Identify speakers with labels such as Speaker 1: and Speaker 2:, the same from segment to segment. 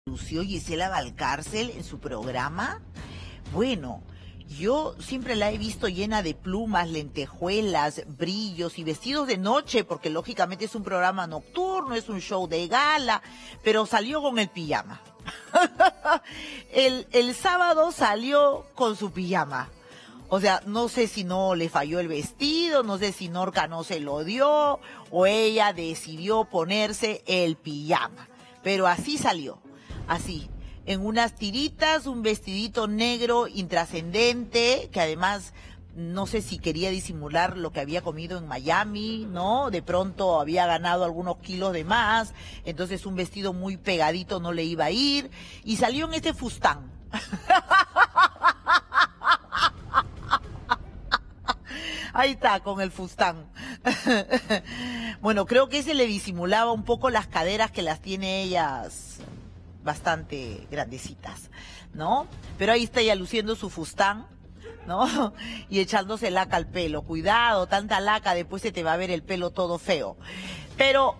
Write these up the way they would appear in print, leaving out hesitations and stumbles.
Speaker 1: Lució Gisela Valcárcel en su programa? Bueno, yo siempre la he visto llena de plumas, lentejuelas, brillos y vestidos de noche, porque lógicamente es un programa nocturno, es un show de gala, pero salió con el pijama. El sábado salió con su pijama. O sea, no sé si no le falló el vestido, no sé si Norca no se lo dio, o ella decidió ponerse el pijama. Pero así salió, así, en unas tiritas, un vestidito negro intrascendente, que además no sé si quería disimular lo que había comido en Miami, ¿no? De pronto había ganado algunos kilos de más, entonces un vestido muy pegadito no le iba a ir, y salió en este fustán. Ahí está, con el fustán. Bueno, creo que ese le disimulaba un poco las caderas, que las tiene ellas bastante grandecitas, ¿no? Pero ahí está ella luciendo su fustán, ¿no? Y echándose laca al pelo. Cuidado, tanta laca, después se te va a ver el pelo todo feo. Pero,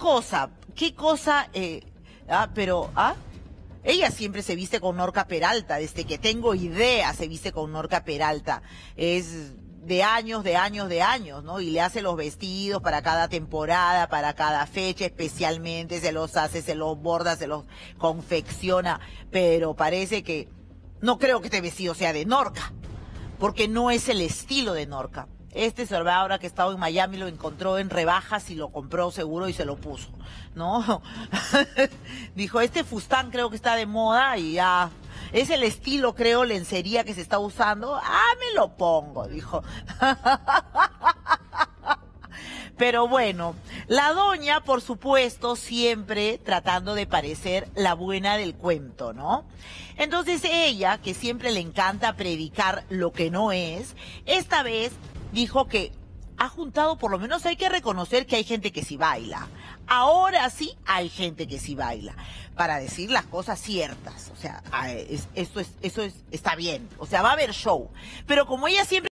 Speaker 1: ella siempre se viste con Norca Peralta, desde que tengo idea se viste con Norca Peralta. Es de años, ¿no? Y le hace los vestidos para cada temporada, para cada fecha, especialmente se los hace, se los borda, se los confecciona, pero parece que no creo que este vestido sea de Norca, porque no es el estilo de Norca. Este Sorba, ahora que estaba en Miami, lo encontró en rebajas y lo compró seguro y se lo puso, ¿no? Dijo, este fustán creo que está de moda y ya, es el estilo, creo, lencería que se está usando. Me lo pongo, dijo. Pero bueno, la doña, por supuesto, siempre tratando de parecer la buena del cuento, ¿no? Entonces ella, que siempre le encanta predicar lo que no es, esta vez dijo que ha juntado, por lo menos hay que reconocer que hay gente que sí baila. Ahora sí hay gente que sí baila, para decir las cosas ciertas. O sea, eso está bien. O sea, va a haber show. Pero como ella siempre